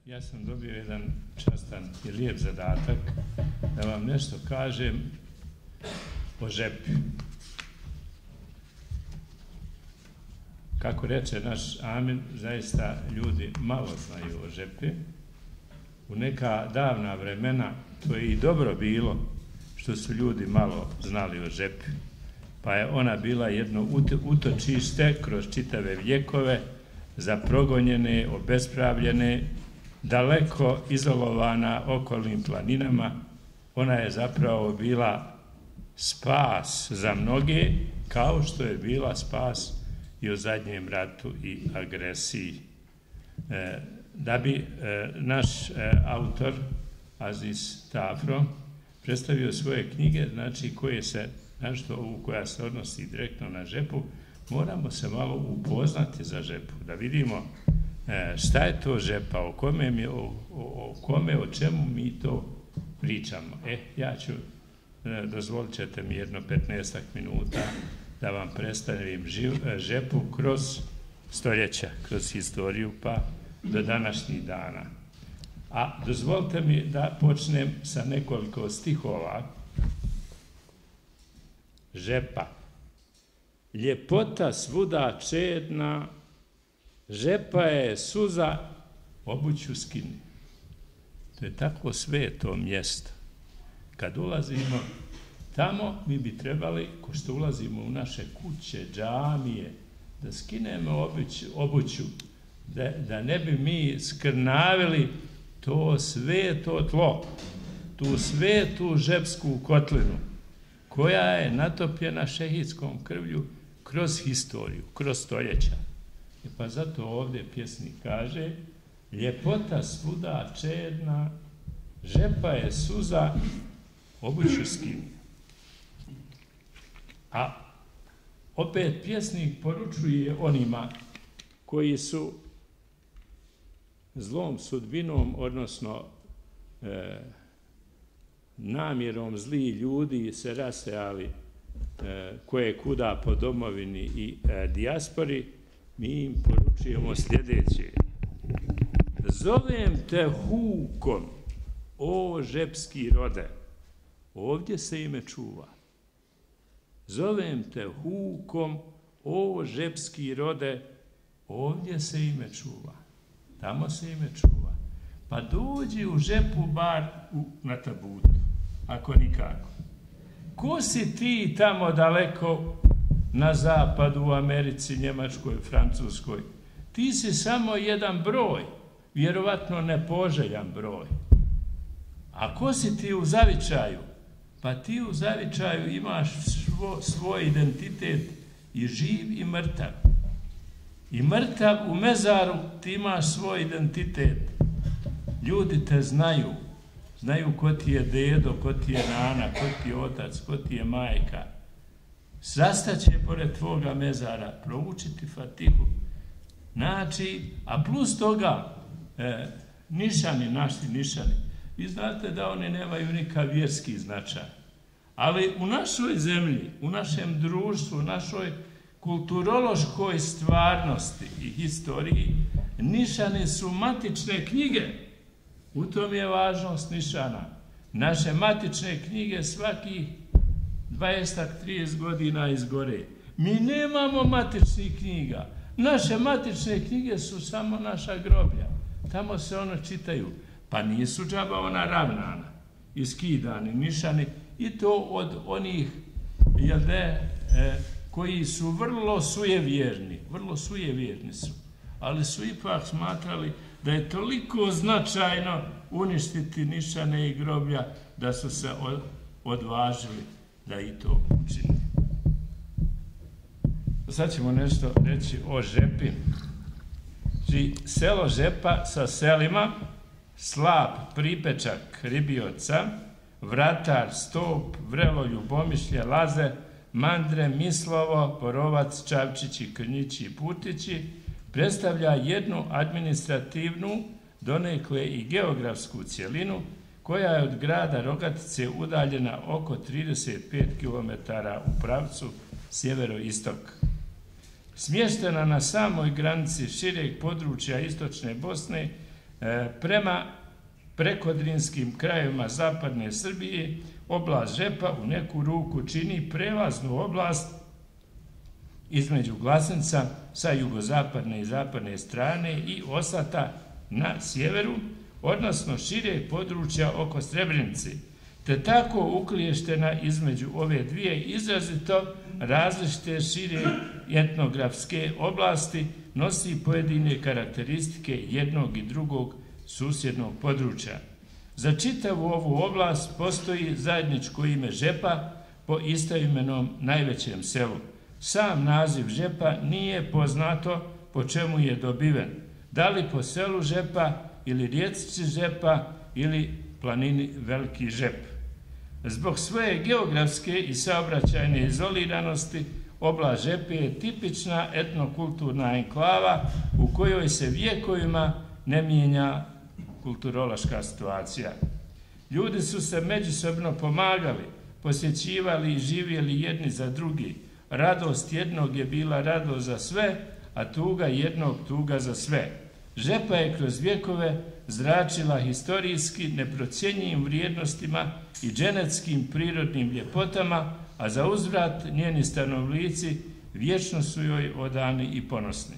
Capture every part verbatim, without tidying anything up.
Ja sam dobio jedan častan i lijep zadatak da vam nešto kažem o žepi. Kako reče naš Amin, zaista ljudi malo znaju o žepi. U neka davna vremena to je i dobro bilo što su ljudi malo znali o žepi. Pa je ona bila jedno utočište kroz čitave vjekove za progonjene, obespravljene, daleko izolovana okolnim planinama. Ona je zapravo bila spas za mnoge, kao što je bila spas i u zadnjem ratu i agresiji. E, da bi e, naš e, autor, Aziz Tafro, predstavio svoje knjige, znači koje se, znači ovu koja se odnosi direktno na žepu, moramo se malo upoznati za žepu, da vidimo e, šta je to žepa, o kome, mi, o, o, o kome, o čemu mi to pričamo. E, ja ću, e, dozvolit ćete mi jedno petnaestak minuta da vam predstavim živ, žepu kroz stoljeća, kroz historiju, pa do današnjih dana. A dozvolite mi da počnem sa nekoliko stihova. Žepa. Ljepota svuda čedna, žepa je suza, obuću skini. To je tako sveto mjesto. Kad ulazimo tamo, mi bi trebali, ko što ulazimo u naše kuće, džamije, da skinemo obuću, obuću da, da ne bi mi skrnavili to sveto tlo, tu svetu žepsku kotlinu, koja je natopljena šehidskom krvlju kroz historiju, kroz stoljeća. E pa zato ovdje pjesnik kaže: ljepota svuda čedna, žepa je suza, obuću skini. A opet pjesnik poručuje onima koji su zlom sudbinom, odnosno e, namjerom zli ljudi se rasejali e, koje kuda po domovini i e, dijaspori, mi im poručujemo sljedeće: zovem te hukom, o žepski rode, ovdje se ime čuva. Zovem te hukom, o žepski rode, ovdje se ime čuva. Tamo se ime čuva. Pa dođi u žepu bar u, na tabutu, ako nikako. Ko si ti tamo daleko na zapadu, u Americi, Njemačkoj, Francuskoj? Ti si samo jedan broj, vjerovatno nepoželjan broj. A ko si ti u zavičaju? Pa ti u zavičaju imaš svo, svoj identitet i živ i mrtav. I mrtav u mezaru ti imaš svoj identitet. Ljudi te znaju. Znaju ko ti je dedo, ko ti je nana, ko ti je otac, ko ti je majka. Zastaće pored tvoga mezara, proučiti Fatihu. Znači, a plus toga, e, nišani, naši nišani, vi znate da oni nemaju nikakav vjerski značaj. Ali u našoj zemlji, u našem društvu, u našoj kulturološkoj stvarnosti i historiji, nišani su matične knjige. U tom je važnost nišana. Naše matične knjige svakih dvadeset do trideset godina izgore. Mi nemamo matičnih knjiga. Naše matične knjige su samo naša groblja. Tamo se ono čitaju. Pa nisu džaba ona ravnana, iskidani, nišani, i to od onih, jel de, e, koji su vrlo sujevjerni, vrlo sujevjerni su, ali su ipak smatrali da je toliko značajno uništiti nišane i groblja da su se od, odvažili da i to učine. Sad ćemo nešto reći o žepi. Znači, selo Žepa sa selima Slap, Pripečak, Ribioca, Vratar, Stop, Vrelo, Ljubomišlje, Laze, Mandre, Mislovo, Porovac, Čavčići, Krnjići i Putići predstavlja jednu administrativnu, donekle i geografsku cjelinu, koja je od grada Rogatice udaljena oko trideset pet kilometara u pravcu sjeveroistok. Smještena na samoj granici šireg područja istočne Bosne, Prema prekodrinskim krajevima zapadne Srbije, oblast Žepa u neku ruku čini prelaznu oblast između Glasenca sa jugozapadne i zapadne strane i Osata na sjeveru, odnosno šireg područja oko Srebrenice, te tako uklještena između ove dvije izrazito različite šire etnografske oblasti, nosi pojedine karakteristike jednog i drugog susjednog područja. Za čitavu ovu oblast postoji zajedničko ime Žepa po istoimenom najvećem selu. Sam naziv Žepa nije poznato po čemu je dobiven, da li po selu Žepa ili rijeci Žepa ili planini Veliki Žep. Zbog svoje geografske i saobraćajne izoliranosti, oblast Žepe je tipična etnokulturna enklava u kojoj se vjekovima ne mijenja kulturološka situacija. Ljudi su se međusobno pomagali, posjećivali i živjeli jedni za drugi. Radost jednog je bila radost za sve, a tuga jednog tuga za sve. Žepa je kroz vjekove zračila historijski neprocjenjivim vrijednostima i genetskim prirodnim ljepotama, a za uzvrat njeni stanovnici vječno su joj odani i ponosni.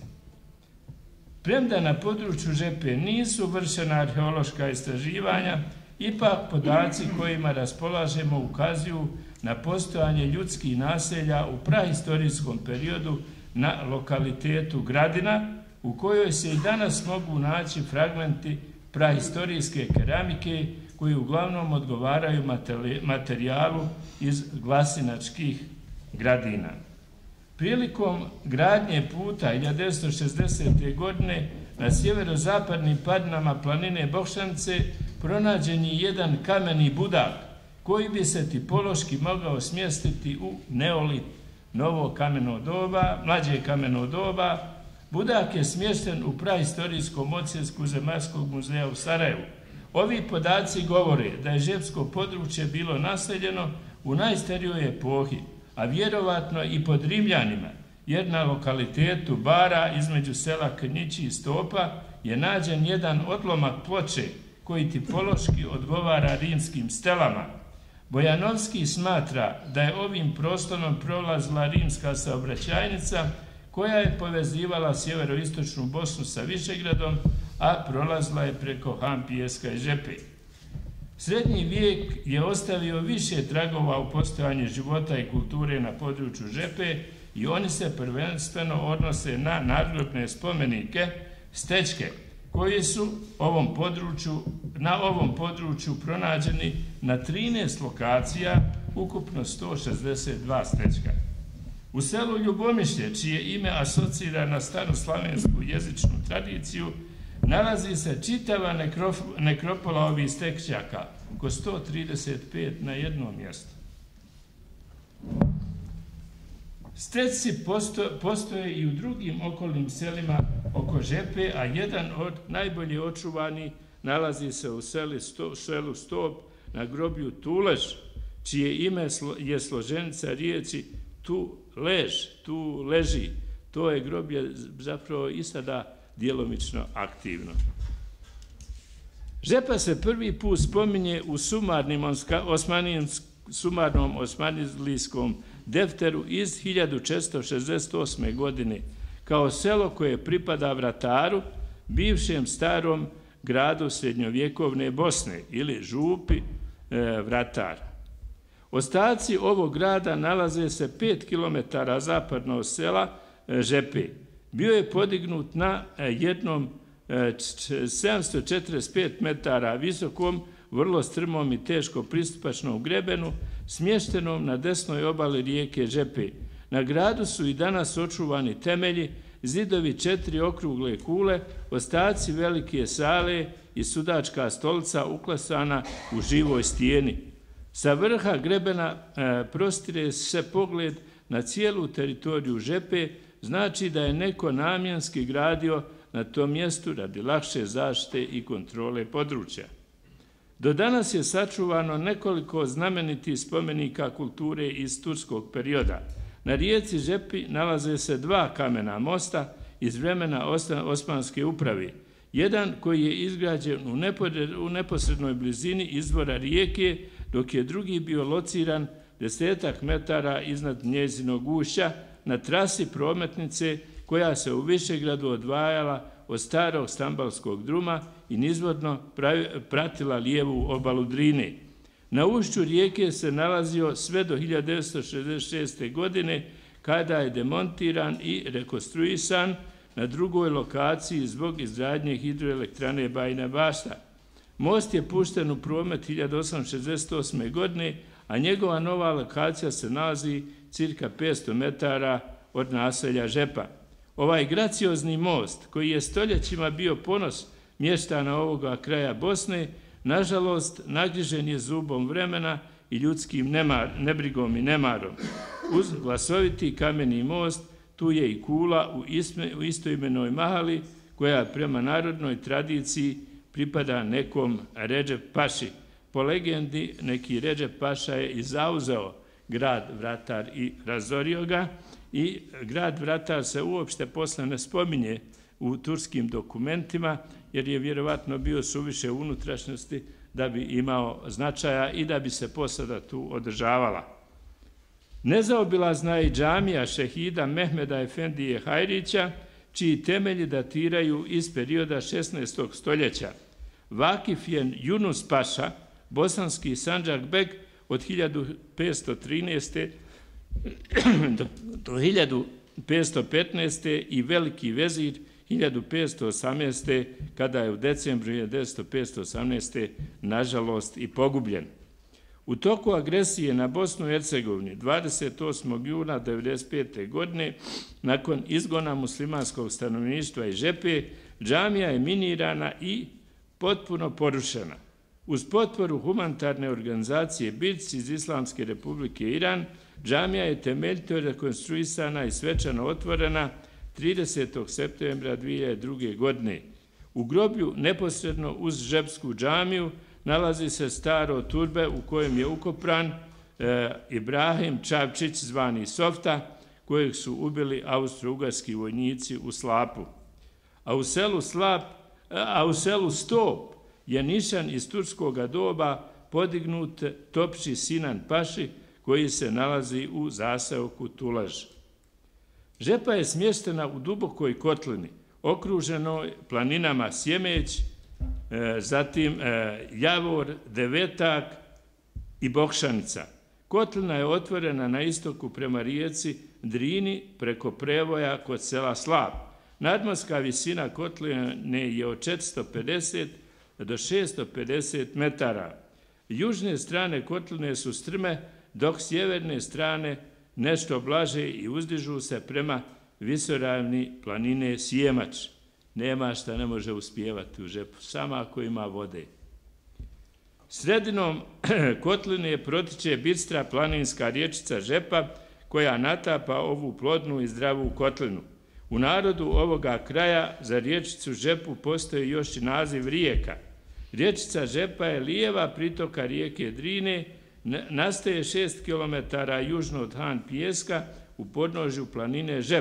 Premda na području Žepe nisu vršena arheološka istraživanja, ipak podaci kojima raspolažemo ukazuju na postojanje ljudskih naselja u prahistorijskom periodu na lokalitetu Gradina, u kojoj se i danas mogu naći fragmenti prahistorijske keramike koji uglavnom odgovaraju materijalu iz glasinačkih gradina. Prilikom gradnje puta hiljadu devetsto šezdesete. godine na sjeverozapadnim padinama planine Bokšanice pronađen je jedan kameni budak koji bi se tipološki mogao smjestiti u neolit, novo kameno doba, mlađe kameno doba. Budak je smješten u prahistorijskom odsjesku Zemaljskog muzeja u Sarajevu. Ovi podaci govore da je žepsko područje bilo naseljeno u najstarijoj epohi, a vjerovatno i pod Rimljanima, jer na lokalitetu Bara između sela Krnjići i Stopa je nađen jedan odlomak ploče koji tipološki odgovara rimskim stelama. Bojanovski smatra da je ovim prostorom prolazila rimska saobraćajnica koja je povezivala sjeveroistočnu Bosnu sa Višegradom, a prolazila je preko Han Pijeska i Žepe. Srednji vijek je ostavio više tragova u postojanju života i kulture na području Žepe i oni se prvenstveno odnose na nadgrobne spomenike, stečke, koji su ovom području, na ovom području pronađeni na trinaest lokacija, ukupno sto šezdeset dva stečka. U selu Ljubomišlje, čije ime asocira na staroslavensku jezičnu tradiciju, nalazi se čitava nekropola ovih stečaka, oko sto trideset pet na jednom mjestu. Stečci postoje i u drugim okolnim selima oko Žepe, a jedan od najbolje očuvanih nalazi se u selu Stop na groblju Tulež, čije ime je složenica riječi tu lež, tu leži. To je groblje zapravo i sada djelomično aktivno. Žepa se prvi put spominje u sumarnom osmanlijskom defteru iz hiljadu četiristo šezdeset osme. godine kao selo koje pripada Vrataru, bivšem starom gradu srednjovjekovne Bosne ili župi e, Vratar. Ostaci ovog grada nalaze se pet kilometara zapadno od sela e, Žepe. Bio je podignut na jednom e, sedamsto četrdeset pet metara visokom, vrlo strmom i teško pristupačnom grebenu, smještenom na desnoj obali rijeke Žepe. Na gradu su i danas očuvani temelji, zidovi četiri okrugle kule, ostaci velike sale i sudačka stolica uklesana u živoj stijeni. Sa vrha grebena e, prostire se pogled na cijelu teritoriju Žepe, znači da je neko namjenski gradio na tom mjestu radi lakše zaštite i kontrole područja. Do danas je sačuvano nekoliko znamenitih spomenika kulture iz turskog perioda. Na rijeci Žepi nalaze se dva kamena mosta iz vremena Osmanske uprave. jedan koji je izgrađen u neposrednoj blizini izvora rijeke, dok je drugi bio lociran desetak metara iznad njezinog ušća na trasi prometnice koja se u Višegradu odvajala od starog stambalskog druma i nizvodno pratila lijevu obalu Drine. Na ušću rijeke se nalazio sve do hiljadu devetsto šezdeset šeste. godine, kada je demontiran i rekonstruisan na drugoj lokaciji zbog izgradnje hidroelektrane Bajina Bašta. Most je pušten u promet hiljadu osamsto šezdeset osme. godine, a njegova nova lokacija se nalazi cirka petsto metara od naselja Žepa. Ovaj graciozni most, koji je stoljećima bio ponos mještana ovoga kraja Bosne, nažalost, nagrižen je zubom vremena i ljudskim nemar, nebrigom i nemarom. Uz glasoviti kameni most, tu je i kula u, isme, u istoimenoj mahali, koja prema narodnoj tradiciji pripada nekom Redžep Paši. Po legendi, neki Redžep Paša je i zauzeo grad Vratar i razorio ga, i grad Vratar se uopšte posle ne spominje u turskim dokumentima, jer je vjerovatno bio suviše unutrašnjosti da bi imao značaja i da bi se posada tu održavala. Nezaobilazna je i džamija šehida Mehmeda Efendije Hajrića, čiji temelji datiraju iz perioda šesnaestog. stoljeća. Vakif je Yunus Paša, bosanski Sandžakbek od hiljadu petsto trinaeste. do hiljadu petsto petnaeste. i veliki vezir hiljadu petsto osamnaeste. kada je u decembru hiljadu petsto osamnaeste. nažalost i pogubljen. U toku agresije na Bosnu i Hercegovini dvadeset osmog juna devedeset pete. godine, nakon izgona muslimanskog stanovništva iz Žepe, džamija je minirana i potpuno porušena. Uz potporu humanitarne organizacije B I C iz Islamske republike Iran, džamija je temeljito rekonstruisana i svečano otvorena tridesetog septembra dvije hiljade druge. godine. U groblju neposredno uz Žepsku džamiju nalazi se staro turbe u kojem je ukopran e, Ibrahim Čavčić, zvani Softa, kojeg su ubili austro-ugarski vojnici u Slapu. A u selu, Slap, a u selu Stop je nišan iz turskoga doba podignut Topči Sinan Paši, koji se nalazi u zaseoku Tulaž. Žepa je smještena u dubokoj kotlini, okruženoj planinama Sjemeć, e, zatim e, Javor, Devetak i Bokšanca. Kotlina je otvorena na istoku prema rijeci Drini preko prevoja kod sela Slap. Nadmorska visina kotline je od četiristo pedeset do šesto pedeset metara. Južne strane kotline su strme, dok sjeverne strane nešto blaže i uzdižu se prema visoravni planine Sjemač. Nema šta ne može uspijevati u Žepu, samo ako ima vode. Sredinom kotline protiče bistra planinska riječica Žepa, koja natapa ovu plodnu i zdravu kotlinu. U narodu ovoga kraja za riječicu Žepu postoji još i naziv rijeka. Riječica Žepa je lijeva pritoka rijeke Drine, nastaje šest kilometara južno od Han Pijeska u podnožju planine Žep.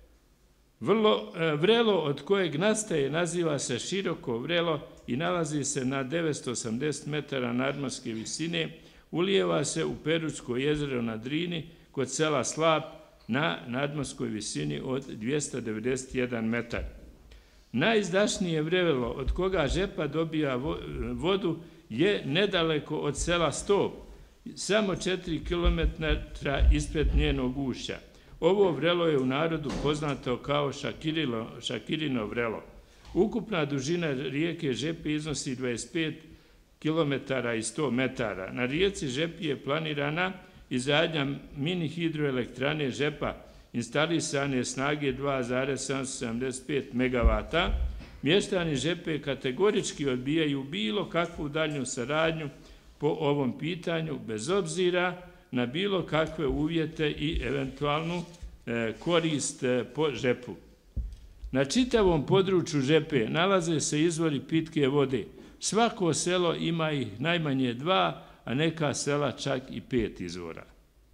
Vrlo, vrelo od kojeg nastaje naziva se Široko vrelo i nalazi se na devetsto osamdeset metara nadmorske visine, ulijeva se u Peručko jezero na Drini kod sela Slap na nadmorskoj visini od dvjesto devedeset jedan metar. Najizdašnije vrelo od koga Žepa dobija vodu je nedaleko od sela Stop, samo četiri kilometra ispred njenog ušća. Ovo vrelo je u narodu poznato kao Šakirino, Šakirino vrelo. Ukupna dužina rijeke Žepe iznosi dvadeset pet kilometara i sto metara. Na rijeci Žepi je planirana izgradnja mini hidroelektrane Žepa, instalisane snage dva zarez sedamsto sedamdeset pet megavata. Mještani Žepe kategorički odbijaju bilo kakvu daljnju saradnju po ovom pitanju, bez obzira na bilo kakve uvjete i eventualnu e, korist e, po Žepu. Na čitavom području Žepe nalaze se izvori pitke vode. Svako selo ima ih najmanje dva, a neka sela čak i pet izvora.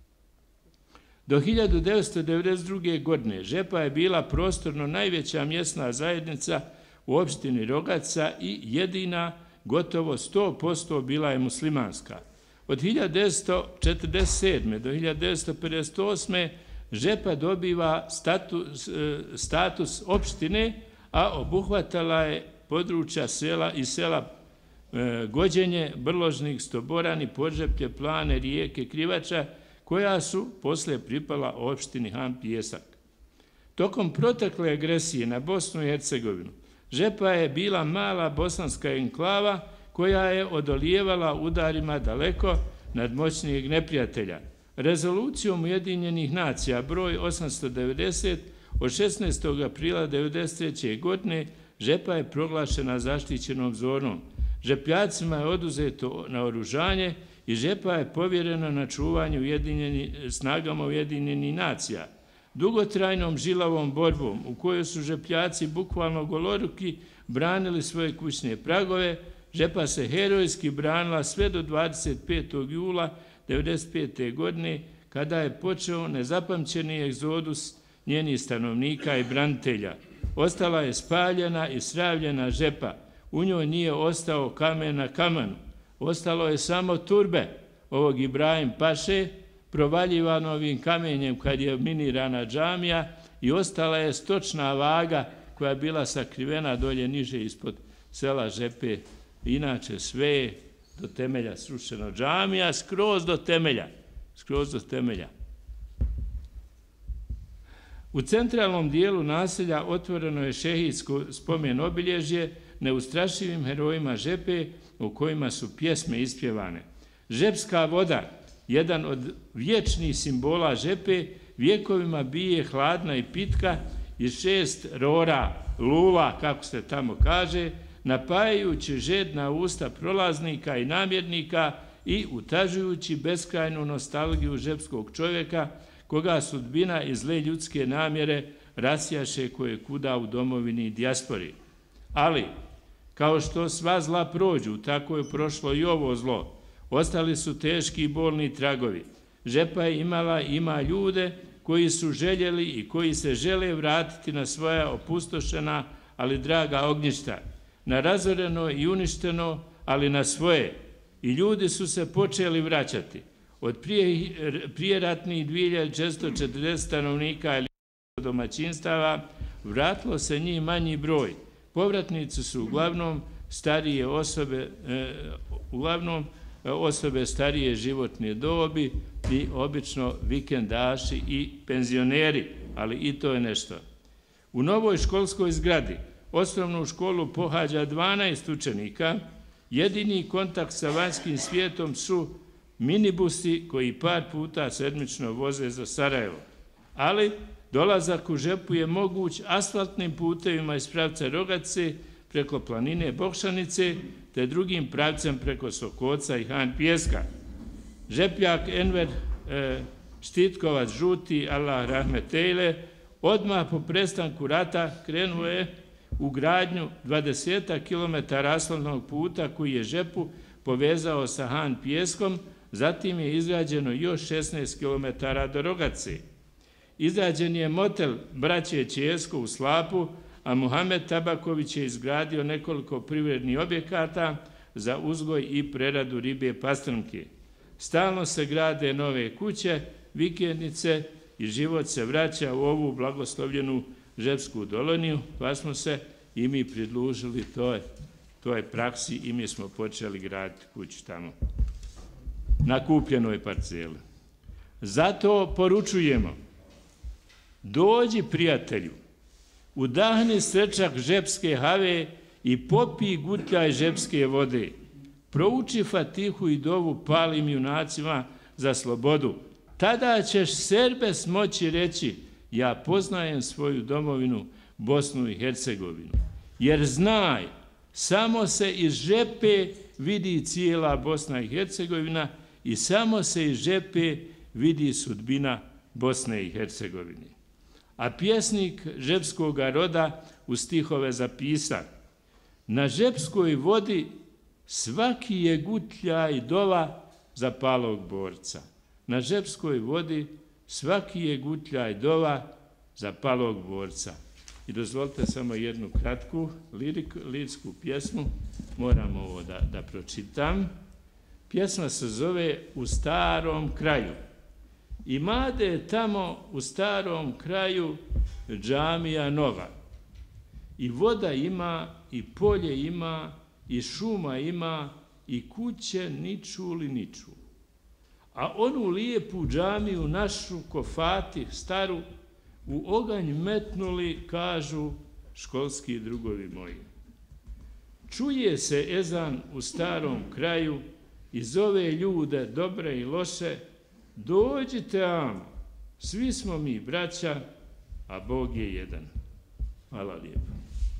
Do hiljadu devetsto devedeset druge. godine Žepa je bila prostorno najveća mjesna zajednica u opštini Rogaca i jedina gotovo sto posto bila je muslimanska. Od hiljadu devetsto četrdeset sedme do hiljadu devetsto pedeset osme Žepa dobiva status, status opštine, a obuhvatala je područja sela i sela e, Gođenje, Brložnik, Stoborani, Podžeplje, Plane, Rijeke, Krivača, koja su poslije pripala opštini Han Pijesak. Tokom protekle agresije na Bosnu i Hercegovinu, Žepa je bila mala bosanska enklava koja je odolijevala udarima daleko nadmoćnijeg neprijatelja. Rezolucijom Ujedinjenih nacija broj osamsto devedeset od šesnaestog aprila devedeset treće. godine Žepa je proglašena zaštićenom zonom. Žepljacima je oduzeto naoružanje i Žepa je povjerena na čuvanje ujedinjeni, snagama Ujedinjenih nacija. Dugotrajnom žilavom borbom u kojoj su Žepljaci bukvalno goloruki branili svoje kućne pragove, Žepa se herojski branila sve do dvadeset petog jula devedeset pete. godine, kada je počeo nezapamćeni egzodus njenih stanovnika i branitelja. Ostala je spaljena i sravljena Žepa. U njoj nije ostao kamen na kamenu. Ostalo je samo turbe ovog Ibrahim Paše, provaljivano ovim kamenjem kad je minirana džamija, i ostala je stočna vaga koja je bila sakrivena dolje niže ispod sela Žepe. Inače sve je do temelja srušeno, džamija skroz do temelja, skroz do temelja. U centralnom dijelu naselja otvoreno je šehidsko spomen obilježje neustrašivim herojima Žepe u kojima su pjesme ispjevane. Žepska voda, jedan od vječnih simbola Žepe, vjekovima bije hladna i pitka iz šest rora, lula, kako se tamo kaže, napajajući žedna usta prolaznika i namjernika i utažujući beskrajnu nostalgiju žepskog čovjeka, koga sudbina i zle ljudske namjere rasjaše koje kuda u domovini i dijaspori. Ali, kao što sva zla prođu, tako je prošlo i ovo zlo. Ostali su teški i bolni tragovi. Žepa je imala i ima ljude koji su željeli i koji se žele vratiti na svoja opustošena, ali draga ognjišta, na razoreno i uništeno, ali na svoje. I ljudi su se počeli vraćati. Od prije, prijeratnih dvije hiljade četiristo četrdeset stanovnika ili domaćinstava vratilo se njih manji broj. Povratnici su uglavnom starije osobe, e, uglavnom osobe starije životne dobi i obično vikendaši i penzioneri, ali i to je nešto. U novoj školskoj zgradi osnovnu školu pohađa dvanaest učenika. Jedini kontakt sa vanjskim svijetom su minibusi koji par puta sedmično voze za Sarajevo. Ali dolazak u Žepu je moguć asfaltnim putevima iz pravca Rogace preko planine Bokšanice te drugim pravcem preko Sokoca i Han Pijeska. Žepljak Enver e, Štitkovac Žuti, Allah rahmetejle, odmah po prestanku rata krenuo je u gradnju dvadeset kilometara asfaltnog puta koji je Žepu povezao sa Han Pijeskom, zatim je izgrađeno još šesnaest kilometara do Rogace. Izgrađen je motel braće Česko u Slapu, a Muhamed Tabaković je izgradio nekoliko privrednih objekata za uzgoj i preradu ribe pastrnke. Stalno se grade nove kuće, vikendice i život se vraća u ovu blagoslovljenu Žepsku doloniju, pa smo se i mi pridružili toj, toj praksi i mi smo počeli graditi kuću tamo na kupljenoj parceli. Zato poručujemo, dođi prijatelju, udahni srčak žepske have i popij gutljaj žepske vode. Prouči Fatihu i dovu palim junacima za slobodu. Tada ćeš serbe smoći reći, ja poznajem svoju domovinu Bosnu i Hercegovinu. Jer znaj, samo se iz Žepe vidi cijela Bosna i Hercegovina i samo se iz Žepe vidi sudbina Bosne i Hercegovine. A pjesnik žepskog roda u stihove zapisa: na žepskoj vodi svaki je gutljaj dova za palog borca. Na žepskoj vodi svaki je gutljaj dova za palog borca. I dozvolite samo jednu kratku lirsku pjesmu, moram ovo da, da pročitam. Pjesma se zove U starom kraju. Imade tamo u starom kraju džamija nova. I voda ima, i polje ima, i šuma ima, i kuće niču li niču. A onu lijepu džamiju našu kofati staru u oganj metnuli, kažu školski drugovi moji. Čuje se ezan u starom kraju i zove ljude dobre i loše, dođite amo, svi smo mi braća, a Bog je jedan. Hvala lijepo.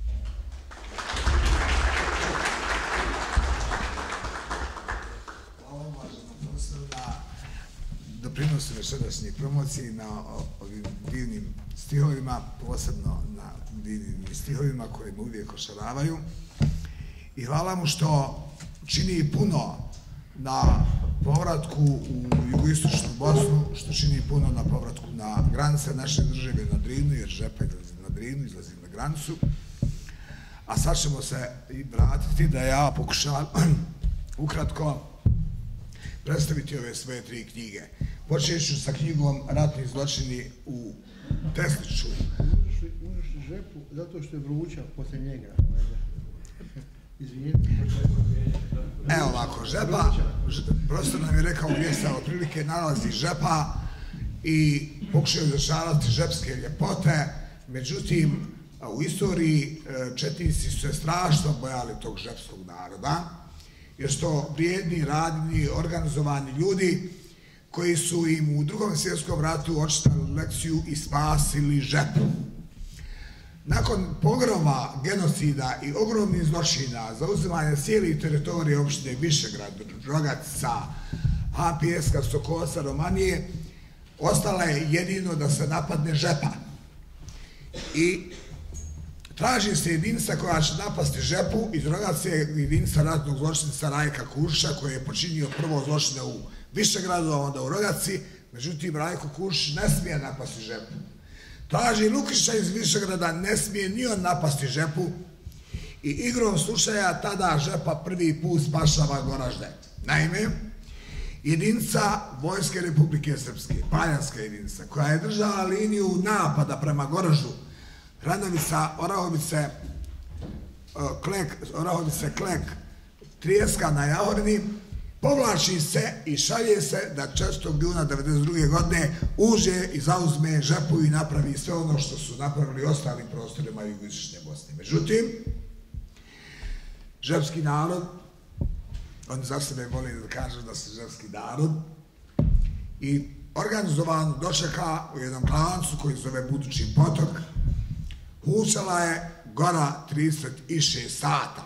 Hvala uvaženom profesoru na doprinosu večerašnjih promociji, na ovim divnim stihovima, posebno na divnim stihovima koje me uvijek ošaravaju. I hvala mu što čini puno na povratku u jugoistočnu Bosnu, što čini puno na povratku na granice naše države na Drinu, jer Žepa izlazi na Drinu, izlazi na granicu. A sad ćemo se i vratiti da ja pokušavam ukratko predstaviti ove svoje tri knjige. Počet ću sa knjigom Ratni zločini u Tesliću. Možeš li Žepu zato što je vruća posle njega? Izvinite. Evo ovako, Žepa, profesor nam je rekao gdje se otprilike nalazi Žepa i pokušao je zašarati žepske ljepote, međutim, u istoriji četnici su se strašno bojali tog žepskog naroda, jer su to vrijedni, radni, organizovani ljudi koji su im u Drugom svjetskom ratu očitali lekciju i spasili Žepu. Nakon pogroma, genocida i ogromnih zločina, zauzimanja cijelih teritorija opštine Višegrad, Rogatica, Hapijeska, Sokosa, Romanije, ostala je jedino da se napadne Žepa. I traži se jedinica koja će napasti Žepu. Iz Rogacije je jedinica ratnog zločinca Rajka Kušića, koji je počinio prvo zločine u Višegradu, a onda u Rogaci. Međutim, Rajko Kušić ne smije napasti Žepu. Traži Lukića iz Višegrada, ne smije ni on napasti Žepu. I igrom slučaja tada Žepa prvi put spašava Goražde. Naime, jedinica Vojske Republike Srpske, paljanska jedinica, koja je držala liniju napada prema Goraždu, Hranovica, Orahovice, Klek, Orahovice, Klek, Trijeska na Jahorini, povlači se i šalje se da četvrtog juna devedeset druge godine uđe i zauzme Žepu i napravi sve ono što su napravili ostalim prostorima jugoistočne Bosne. Međutim, žepski narod, oni za sebe voli da kažu da su žepski narod, i organizovan dočeka u jednom klancu koji zove Budući potok. Hučala je gora trideset šest sata.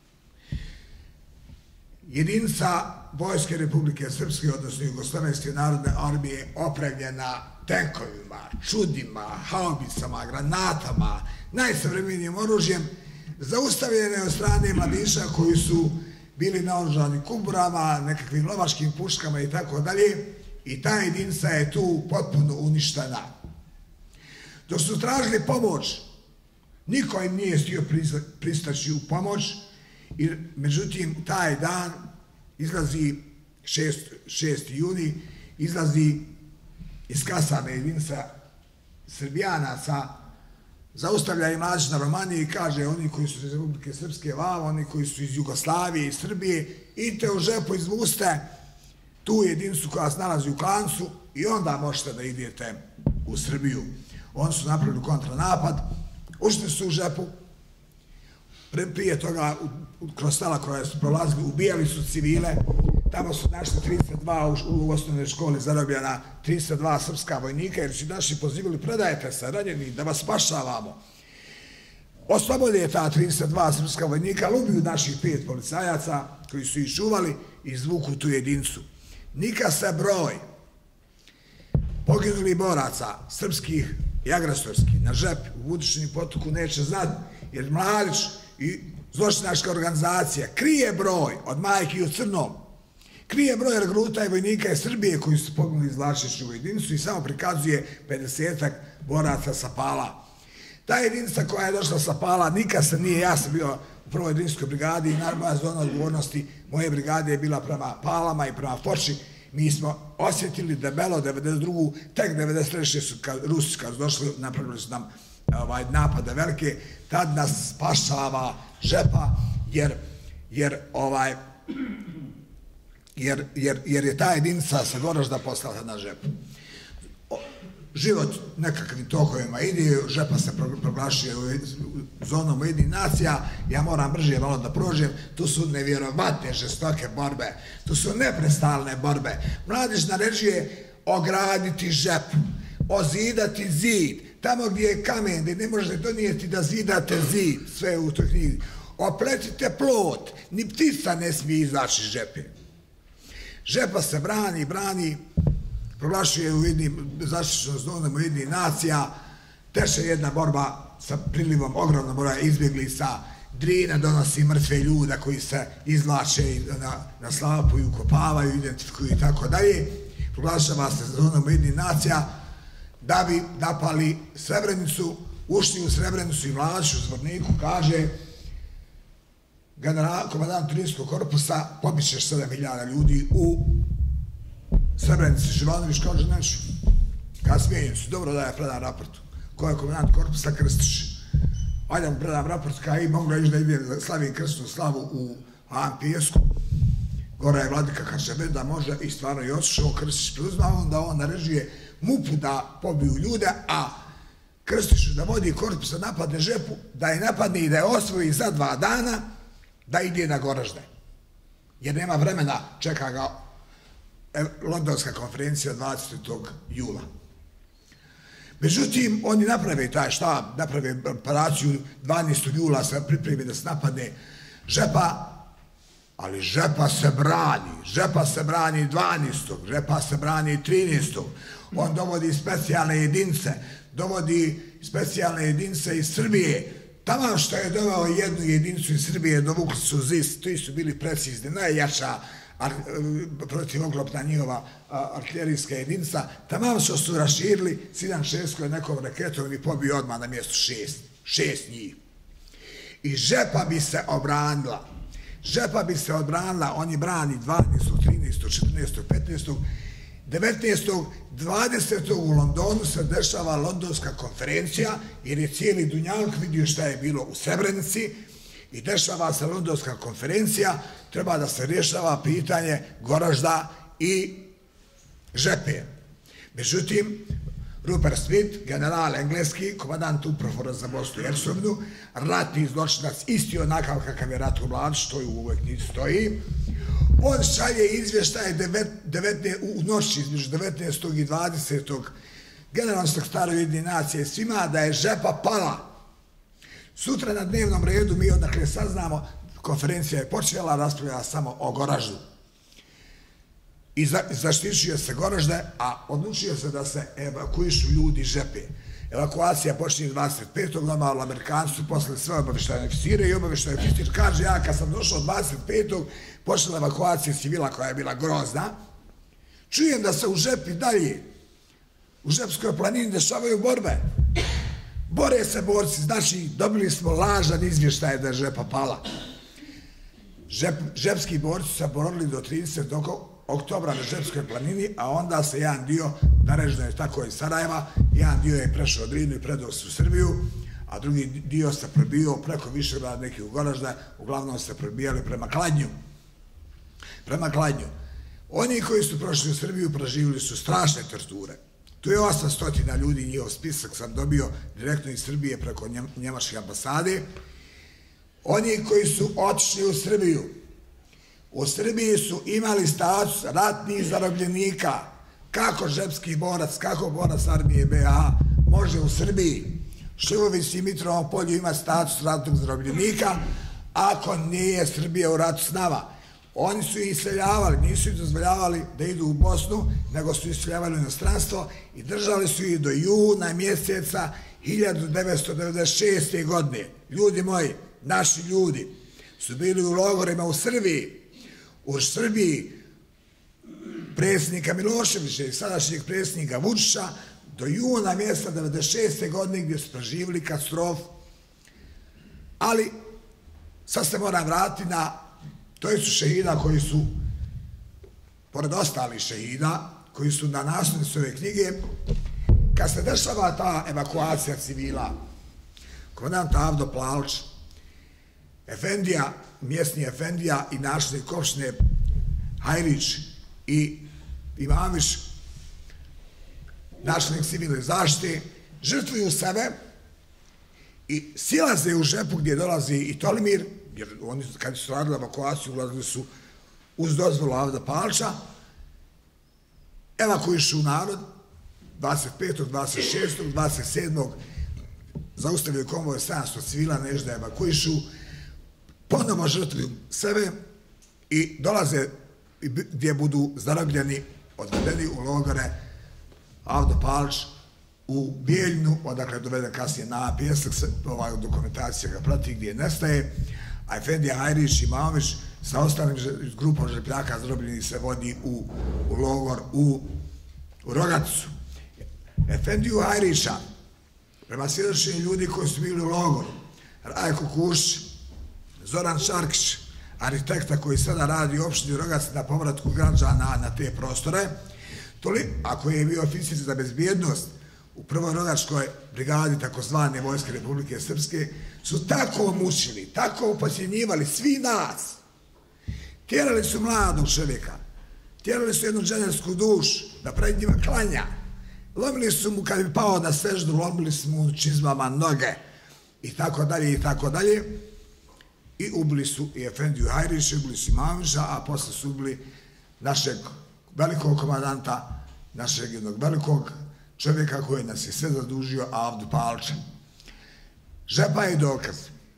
Jedinica Vojske Republike Srpske, odnosno Jugoslovenske narodne armije, opremljena tenkovima, čudima, haubicama, granatama, najsavremenijim oružjem, zaustavljene od strane mladića koji su bili naoružani kuburama, nekakvim lovačkim puškama i tako dalje, i ta jedinica je tu potpuno uništena. Dok su tražili pomoć, niko im nije stio pristaći u pomoć, i međutim taj dan izlazi šesti juni, izlazi iz kasarne jedinica Srbijanaca, zaustavlja i mladić na Romaniji i kaže: oni koji su iz Republike Srpske vamo, oni koji su iz Jugoslavije i Srbije, idite u Žepu, izvuste tu jedinicu koja se nalazi u klancu i onda možete da idete u Srbiju. Oni su napravili kontranapad, ušli su u Žepu, prije toga kroz sela koja su prolazili, ubijali su civile, tamo su našli trideset dva u osnovnoj školi zarobljena, trideset dva srpska vojnika, jer su naši pozivili: predajte se ranjeni da vas spašavamo. Oslobode ta trideset dva srpska vojnika, ali ubiju naših pet policajaca koji su ih čuvali i izvuku tu jedinicu. Nika se broj poginulih boraca, srpskih i agresorskih, na Žepi, u Budućem potoku neće znati, jer Mladić i zločinačka organizacija krije broj od majki i od Crnom, krije broj regruta i vojnika iz Srbije koji su poginuli izvlačeći u jedinicu i samo prikazuje pedesetak boraca sa Pala. Ta jedinica koja je došla sa Pala, nikad se nije, ja sam bio u prvoj jedinskoj brigadi i naravno zona odgovornosti moje brigade je bila prema Palama i prema Foči. Mi smo osjetili debelo devedeset drugu tek devedeset treće su kad Rusi kad su došli, napravili su nam ovaj, napade velike, tad nas spašava Žepa, jer, jer, ovaj, jer, jer, jer je ta jedinica sa Goražda postala na Žepu. Život nekakvim tokovima ide, Žepa se proglašuje zonom Ujedinjenih nacija, ja moram brže malo da prođem, tu su nevjerovatne žestoke borbe, tu su neprestalne borbe. Mladić naređuje ograditi Žepu, ozidati zid, tamo gdje je kamen, gdje ne možete donijeti da zidate zid, sve u toj knjizi. Opletite plot, ni ptica ne smije izaći iz Žepe. Žepa se brani, brani, proglašuje zaštićenom zonom Ujedinjenih nacija, teče jedna borba sa prilivom ogromnog broja izbjeglica, Drina donosi mrtve ljude koji se izvlače na, na slapu i ukopavaju, identifikuju i tako dalje. Proglašava se zonom Ujedinjenih nacija da bi napali Srebrenicu, ušli u Srebrenicu i Mladić u Zvorniku kaže general, komandant Trinskog korpusa, pobićeš sedam hiljada ljudi u Srebrenici. Živanović kaže, neću. Kad smijenju su, dobro da je predam raportu. Ko je komandant korpusa? Krstić. Ajde mu predam raport, kada i mogu reći da ide slavim krstnu slavu u Ampijesku. Gora je Vladika Kršebe da može i stvarno i otišao. Krstić preuzma, onda on naređuje MUP-u da pobiju ljude, a Krstiću da vodi korpus da napadne Žepu, da je napadne i da je osvoji za dva dana, da ide na Goražde. Jer nema vremena, čeka ga Londonska konferencija dvadesetog jula. Međutim, oni naprave taj štab, naprave operaciju dvanaestog jula, se pripremi da se napadne Žepa, ali Žepa se brani, Žepa se brani dvanaestog, Žepa se brani trinaestog. On dovodi specijalne jedinice, dovodi specijalne jedinice iz Srbije. Tamo što je doveo jednu jedinicu iz Srbije, dovukli su Zis, ti su bili precizni, najjača protivoklopna njihova artiljerijska jedinica, tamo što su raširili, Sidan Šesko je nekom raketom i pobio odmah na mjestu šest, šest njih. I Žepa bi se obranila, Žepa bi se odbranila, oni brani dvanaestog, trinaestog, četrnaestog, petnaestog, devetnaestog, dvadesetog u Londonu se dešava Londonska konferencija, jer je cijeli Dunjaluk vidio šta je bilo u Srebrenici i dešava se Londonska konferencija, treba da se rješava pitanje Goražda i Žepe. Međutim, Rupert Smith, general engleski, komandant uprofora za Bosnu i Hercegovinu, ratni zločinac, isti onakav kakav je Ratko Mladić, to u ovoj knjizi stoji, on šalje izvještaje u noći između devetnaestog i dvadesetog generalnog starog Ujedinjenih nacija svima da je Žepa pala. Sutra na dnevnom redu mi odakle saznamo, konferencija je počela, raspravljala samo o Goraždu. I zaštićuje se Goražde, a odlučio se da se evakuišu ljudi Žepe. Evakuacija počinje dvadeset petog normalno Amerikanci su poslali sve obavještajne oficire i obavještajni oficir kaže ja kad sam došao dvadeset petog počela evakuacija civila koja je bila grozna, čujem da se u Žepi dalje, u Žepskoj planini dešavaju borbe. Bore se borci, znači dobili smo lažan izvještaj da je Žepa pala. Žepski borci su se borili do tridesetog oktobra na Žepskoj planini, a onda se jedan dio, naređeno je tako iz Sarajeva, jedan dio je prešao Drinu i predao se u Srbiju, a drugi dio se probio preko Višegrada, neki u Goražda, uglavnom se probijali prema Kladnju. Prema Kladnju. Oni koji su prošli u Srbiju proživili su strašne torture. Tu je osamsto ljudi, njihov spisak sam dobio direktno iz Srbije preko Njemačke ambasade. Oni koji su otišli u Srbiju, u Srbiji su imali status ratnih zarobljenika. Kako žepski borac, kako borac armije B A može u Srbiji, Šljivović i Mitrovom polju ima status ratnog zarobljenika ako nije Srbija u ratu s nama. Oni su ih iseljavali, nisu ih dozvoljavali da idu u Bosnu, nego su iseljavali u inostranstvo i držali su ih do juna mjeseca hiljadu devetsto devedeset šeste. godine. Ljudi moji, naši ljudi su bili u logorima u Srbiji. U Srbiji predsjednika Miloševića i sadašnjeg predsjednika Vučića do juna mjeseca devedeset šeste. godine gdje su preživjeli katastrofu. Ali sad se moram vratiti na to su šehida koji su, pored ostalih šehida, koji su na naslovnici ove knjige, kad se dešava ta evakuacija civila, komandant Avdo Plalić, Efendija, mjesni Efendija i načelnik opštine Hajrić i Imamić, načelnik civilne zaštite, žrtvuju sebe i silaze u Žepu gdje dolazi i Tolimir, jer oni kad su radili evakuaciju ulazili su uz dozvolu Avda Palića, evakuišu narod, dvadeset petog, dvadeset šestog, dvadeset sedmog zaustavljaju konvoj sedamsto civila, nešto da evakuišu, ponovo žrtvuju sebe i dolaze gdje budu zarobljeni, odvedeni u logore Avdo Palić u Bijeljinu, odakle je doveden kasnije na Pjesak, ova dokumentacija ga prati gdje nestaje, a Efendija Hajrić i Imamović sa ostalim grupom žrepljaka zarobljeni se vodi u, u logor u, u Rogaticu. Efendiju Hajrića, prema svjedočenju ljudi koji su bili u logoru, Rajko Kušić, Zoran Šarkić, arhitekta koji sada radi u opštini Rogatica na povratku građana na te prostore, a koji je bio oficir za bezbjednost u prvoj rogačkoj brigadi takozvane Vojske Republike Srpske, su tako mučili, tako upocjenjivali svi nas. Tjerali su mladog čovjeka, tjerali su jednu dženevsku dušu da pred njima klanja. Lomili su mu, kad bi pao na seždu, lomili su mu čizmama noge i tako dalje i tako dalje. I ubili su i Efendiju Hajrića, ubili su Imamovića, a posle su ubili našeg velikog komandanta, našeg jednog velikog čovjeka koji nas je sve zadužio, Avdu Palića. Žepa je dokaz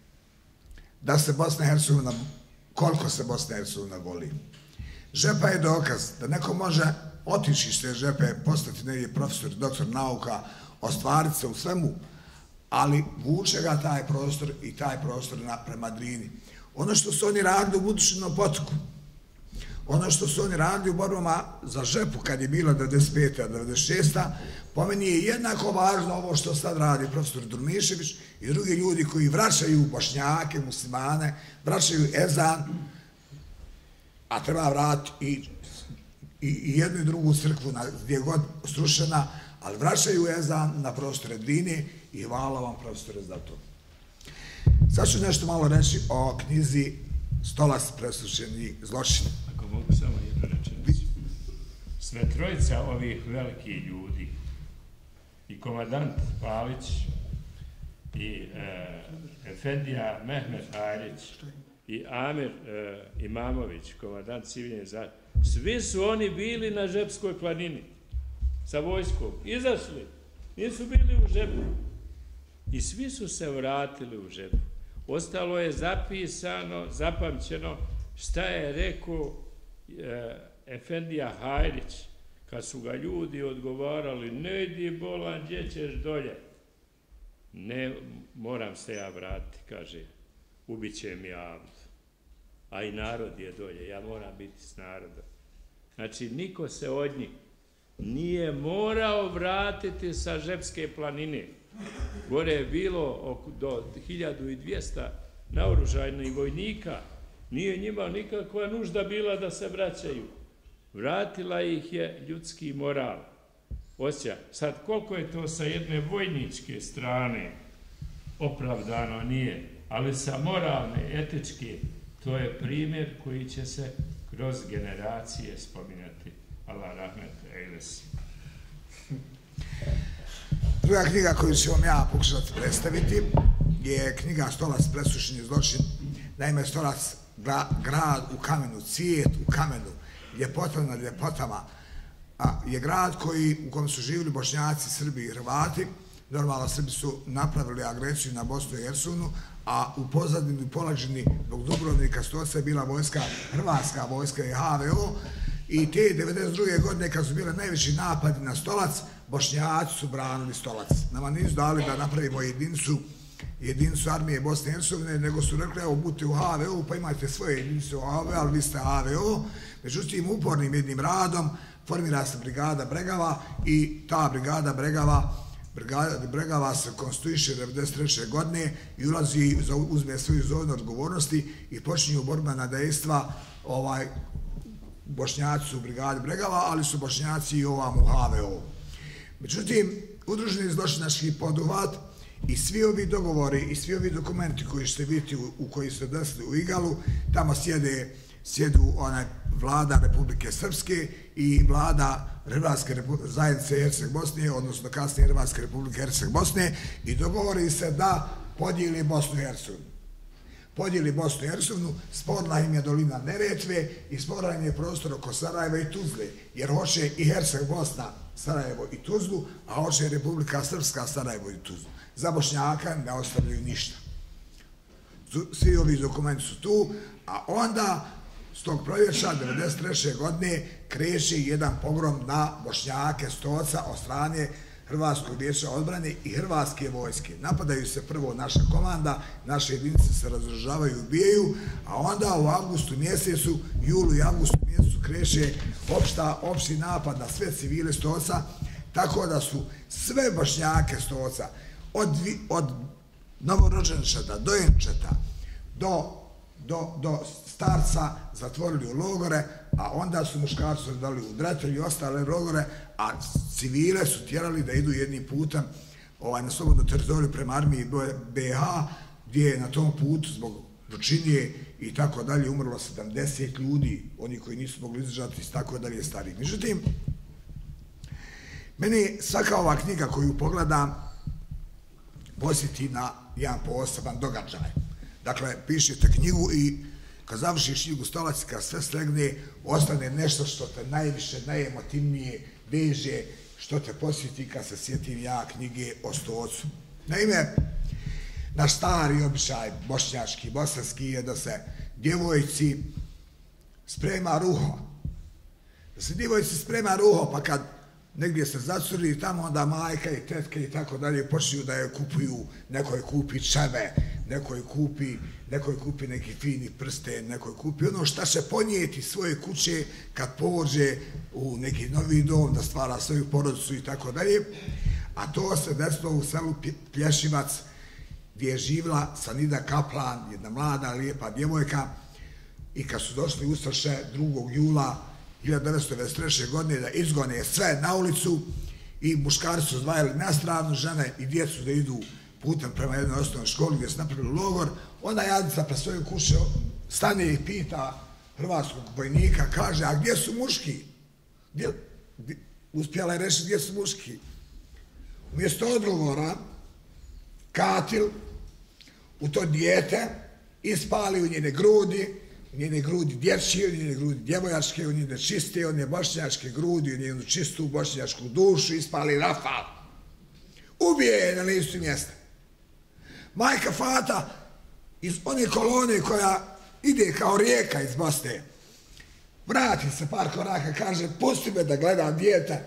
da se Bosna i Hercegovina, koliko se Bosna i Hercegovina voli. Žepa je dokaz da neko može otići iz te Žepe, postati negdje profesor, doktor nauka, ostvariti se u svemu, ali vuče ga taj prostor i taj prostor prema Drini. Ono što su oni radili u Budušinom potoku, ono što su oni radili u borbama za Žepu kad je bila devedeset pete. a devedeset šeste. po meni je jednako važno ovo što sad radi profesor Durmišević i drugi ljudi koji vraćaju Bošnjake, muslimane, vraćaju ezan, a treba vratiti i, i, i jednu i drugu crkvu gdje god srušena, ali vraćaju ezan na prostore Drine i hvala vam profesore za to. Sad ću nešto malo reći o knjizi Stolac preslušeni zločin. Ako mogu samo jednu rečenicu. Sve trojica ovih velikih ljudi, i komandant Palić, i e, Efendija Mehmet Hajrić, i Amir e, Imamović, komandant civilne zaštite, svi su oni bili na Žepskoj planini sa vojskom, izašli, nisu bili u Žepu. I svi su se vratili u Žepu. Ostalo je zapisano, zapamćeno šta je rekao e, Efendija Hajrić kad su ga ljudi odgovarali, ne idi bolan, gdje ćeš dolje? Ne, moram se ja vratiti, kaže, ubit će mi Avdu. A i narod je dolje, ja moram biti s narodom. Znači, niko se od njih nije morao vratiti sa Žepske planine. Gore je bilo do hiljadu dvjesto naoružanih vojnika, nije njima nikakva nužda bila da se vraćaju. Vratila ih je ljudski moral. Osjeća, sad koliko je to sa jedne vojničke strane opravdano nije, ali sa moralne, etičke, to je primjer koji će se kroz generacije spominjati. Allah rahmet Ejles. Druga knjiga koju ću vam ja pokušati predstaviti je knjiga Stolac preslušeni zločin. Naime, Stolac, grad u kamenu, cvijet u kamenu, ljepota na ljepotama, je grad koji, u kojem su živjeli Bošnjaci, Srbi i Hrvati. Normalno, Srbi su napravili agresiju na Bosnu i Hercegovinu, a u pozadini, polađeni zbog Dubrovnika Stolca je bila vojska, hrvatska vojska i H V O, i te devedeset druge godine kad su bile najveći napadi na Stolac, Bošnjaci su branili Stolac. Nama nisu dali da napravimo jedinicu, jedinicu armije Bosne i Hercegovine, nego su rekli, evo, budite u H V O, pa imate svoje jedinice u H V O, ali vi ste H V O. Međutim, upornim jednim radom formira se brigada Bregava i ta brigada Bregava Brigada Bregava se konstituiše devedeset treće godine i ulazi, uzme svoju zonu odgovornosti i počinju borbena dejstva. Ovaj, Bošnjaci su u brigadi Bregava, ali su Bošnjaci i ovam u H V O. Međutim, udruženi zločinački poduhvat i svi ovi dogovori i svi ovi dokumenti koji ćete vidjeti u, u koji se desili u Igalu, tamo sjede, sjedu onaj vlada Republike Srpske i vlada Hrvatske zajednice Herceg Bosne, odnosno kasnije Hrvatske Republike Herceg Bosne, i dogovori se da podijeli Bosnu i Hercegovinu. Podijeli Bosnu i Hercegovinu, sporna im je dolina Neretve i sporan je prostor oko Sarajeva i Tuzle, jer hoće i Herceg Bosna Sarajevo i Tuzlu, a hoće Republika Srpska Sarajevo i Tuzlu. Za Bošnjaka ne ostavljaju ništa. Svi ovi dokumenti su tu, a onda s tog proljeća devedeset treće godine kreće jedan pogrom na Bošnjake Stoca od strane Hrvatskog vijeća odbrane i Hrvatske vojske. Napadaju se prvo naša komanda, naše jedinice se razoružavaju i ubijaju, a onda u avgustu mjesecu, julu i avgustu mjesecu kreće opšta, opšti napad na sve civile Stoca, tako da su sve Bošnjake Stoca od, od novorođenčeta do jenčeta do, do, do starca zatvorili u logore, a onda su muškarci dali u Dretelj i ostale logore, a civile su tjerali da idu jednim putem ovaj, na slobodnu teritoriju prema armiji B H, gdje je na tom putu zbog vrućinije i tako dalje umrlo sedamdeset ljudi, oni koji nisu mogli izdržati i tako dalje stariji. Međutim, meni svaka ova knjiga koju pogledam posjeti na jedan poseban događaj. Dakle, pišete knjigu i kad završiš knjigu Stolac, kad sve slegne, ostane nešto što te najviše, najemotivnije veže, što te posjeti kad se sjetim ja knjige o Stocu. Naime, naš stari običaj bošnjački, bosanski je da se djevojci sprema ruho. Da se djevojci sprema ruho, pa kad negdje se zacuri tamo, onda majka i tetke i tako dalje počinju da je kupuju, nekoj kupi čeve, nekoj kupi, nekoj kupi neki fini prsten, nekoj kupi ono šta će ponijeti svoje kuće kad pođe u neki novi dom da stvara svoju porodicu i tako dalje. A to se desilo u selu Plješivac, gdje je živjela Sanida Kaplan, jedna mlada, lijepa djevojka, i kad su došli Ustaše drugog jula hiljadu devetsto devedeset treće. godine da izgone sve na ulicu i muškarci su zvajali na stranu, žene i djecu da idu putem prema jednoj osnovnoj školi gdje su napravili logor, onda Jadica pre svoju kuće stane i pita hrvatskog vojnika, kaže, a gdje su muški? Gdje, gdje, uspjela je reći gdje su muški. Umjesto odgovora, katil u to dijete ispali u njene grudi, u njene grudi dječje, u njene grudi djevojačke, u njene čiste, u njene bošnjačke grudi, u njenu čistu bošnjačku dušu, ispali rafal. Ubije je na listu mjesta. Majka Fata iz one kolone koja ide kao rijeka iz Bosne, vrati se par koraka, kaže, pusti me da gledam dijete.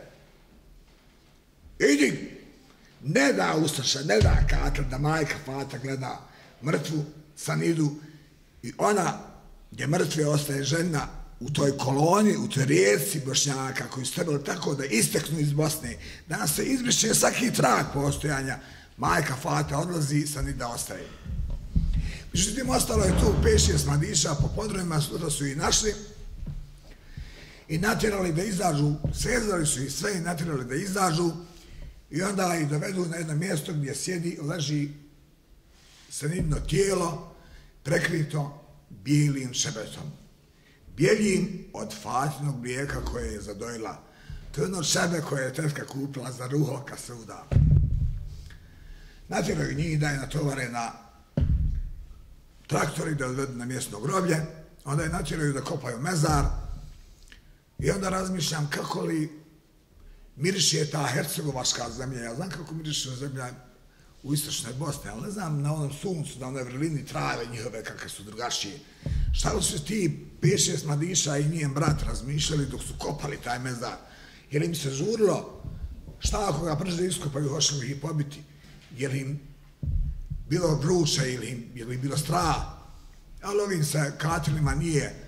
Idi! Ne da Ustaša, ne da katil da majka Fata gleda mrtvu Sanidu i ona gdje mrtve ostaje žena u toj koloni, u toj rijeci Bošnjaka koji su trebali tako da isteknu iz Bosne, da se izbriše svaki trag postojanja, majka Fata odlazi, Sanida ostaje. Međutim, ostalo je tu pet šest mladića po podrumima, sutra su i našli i natjerali da izađu, svezali su i sve i natjerali da izađu i onda ih dovedu na jedno mjesto gdje sjedi, leži Sanidino tijelo prekrito bijelim šebetom. Bijeljim od Fatinog mlijeka koje je zadojila. To je ono šebe koje je tetka kupila za ruho kad se uda. Natjeraju njih da je natovare na traktori da odvedu na mjesno groblje, onda je natjeraju da kopaju mezar i onda razmišljam kako li miriše ta hercegovačka zemlja. Ja znam kako miriše zemlja u istočnoj Bosni, ali ne znam na onom suncu, na onoj vrlini trave njihove kakve su drugačije. Šta li su ti pet šest mladića i njen brat razmišljali dok su kopali taj mezar? Jer im se žurilo šta ako ga brže iskopaju, hoće li ih pobiti? Je li im bilo vruće ili im je li bilo strah? Ali ovim se katilima nije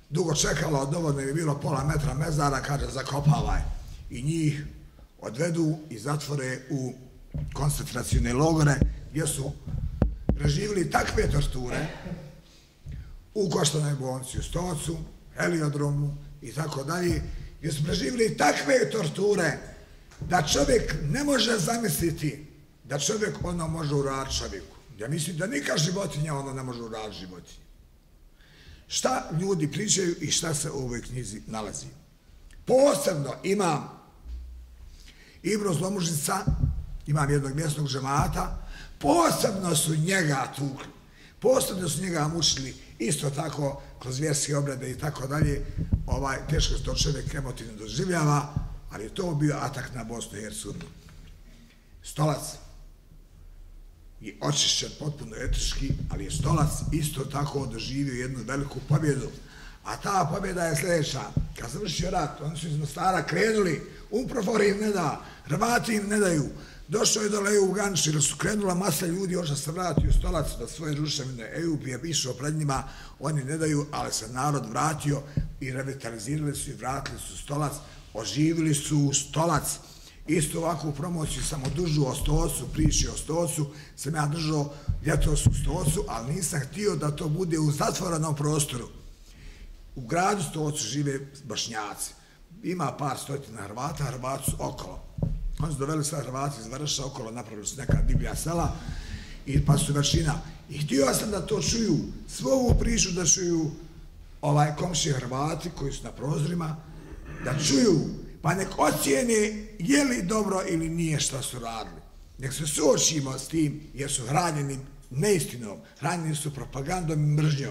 dugo čekalo, dovoljno je bilo pola metra mezara, kaže zakopavaj. I njih odvedu i zatvore u koncentracione logore gdje su preživjeli takve torture u Koštanoj bolnici u Stocu, Heliodromu i tako dalje, gdje su preživjeli takve torture da čovjek ne može zamisliti da čovjek ono može uraditi čovjeku. Ja mislim da nikad životinja ono ne može uraditi životinja. Šta ljudi pričaju i šta se u ovoj knjizi nalazi. Posebno imam Ibro Zlomužica, imam jednog mjesnog džemata, posebno su njega tukli, posebno su njega mučili, isto tako kroz vjerske obrede i tako dalje, ovaj, teško se to čovjek emotivno doživljava, ali je to bio atak na Bosnu i Hercegovinu. Stolac je očišćen potpuno etički, ali je Stolac isto tako doživio jednu veliku pobjedu. A ta pobjeda je sljedeća. Kad završio rat, oni su iz Mostara krenuli, Umprofor im ne da, Hrvati im ne daju. Došao je dole Ejub Ganić, jer su krenula masa ljudi, oša se vrati u Stolac da svoje ruševine. Ejub je išao pred njima, oni ne daju, ali se narod vratio i revitalizirali su i vratili su Stolac, oživili su Stolac. Isto ovakvu promociju sam odužio o Stocu, priči o Stocu, sam ja držao ljetos u Stocu, ali nisam htio da to bude u zatvorenom prostoru. U gradu Stocu žive Bošnjaci. Ima par stotina Hrvata, Hrvati su okolo. Oni su doveli sve Hrvati iz Vrša okolo, napravili su neka divlja sela, i pa su većina. I htio sam da to čuju, svu ovu priču da čuju ovaj komšije Hrvati koji su na prozorima, da čuju, pa nek ocijene je li dobro ili nije šta su radili. Nek se suočimo s tim jer su hranjeni neistinom, hranjeni su propagandom i mržnjom.